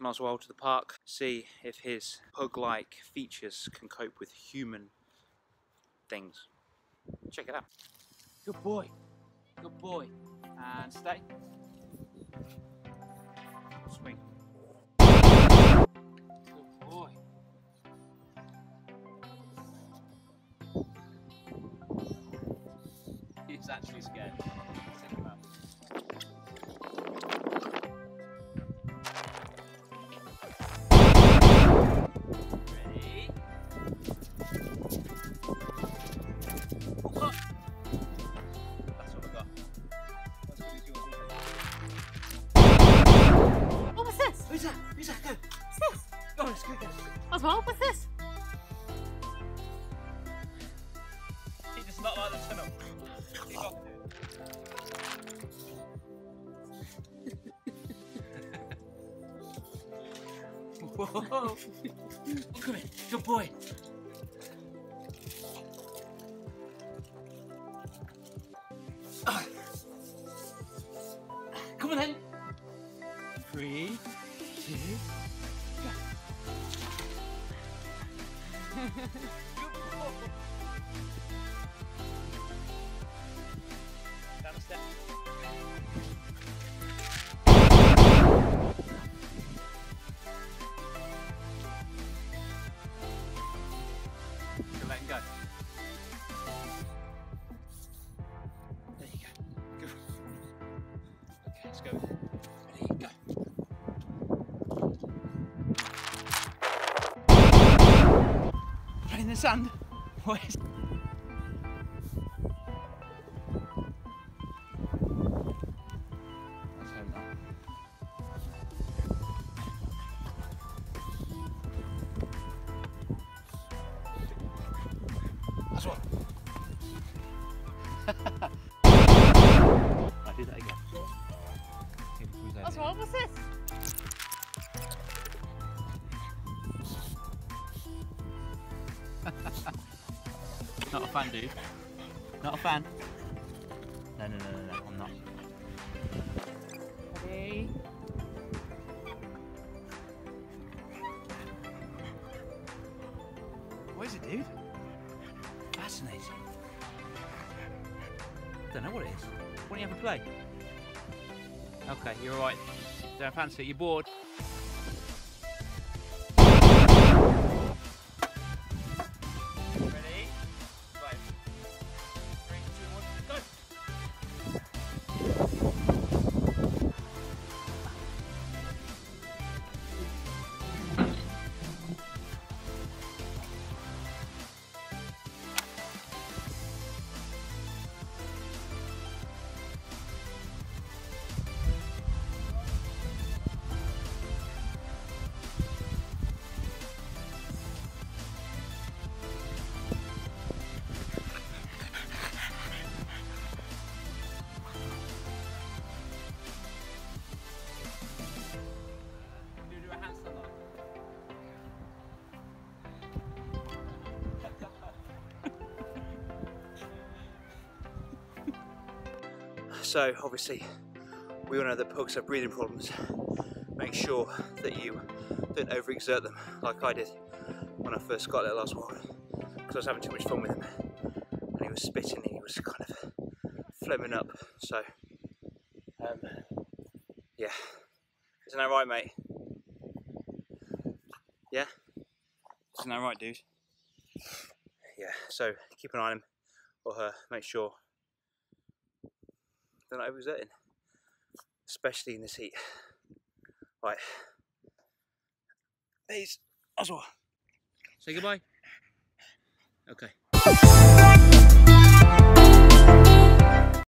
taken Oswald to the park, see if his pug-like features can cope with human things. Check it out. Good boy. Good boy. And stay. Swing. Good boy. He's actually scared. Check him out. Ready? Oh, that's what I got. That's what he's yours, Oh, what's this? Who's that? Who's that? Go. What's this? Go, let's go. Oswald, what's this? He does not like the tunnel. He's off, dude. Whoa! Come here, good boy. Come on then. 3, 2, go. Down a step. Let him go. There you go. Go. Okay, let's go. Ready, go. Right in the sand. What is... Let's hope not. That's one. I'll do that again. Oswald, what's this? Not a fan, dude. Not a fan. No, I'm not. Ready? What is it, dude? Fascinating. Don't know what it is. Why don't you have a play? Okay, you're alright. Don't fancy it, you're bored. Ready? 5, 3, 2, 1, go! So obviously we all know that pugs have breathing problems. Make sure that you don't overexert them like I did when I first got little Oswald, because I was having too much fun with him and he was spitting and he was kind of flemming up. So yeah, isn't that right, mate? Yeah, isn't that right, dude? Yeah, so keep an eye on him or her, make sure they're not overexerting, especially in this heat. Right, there's Oswald. Say goodbye. Okay.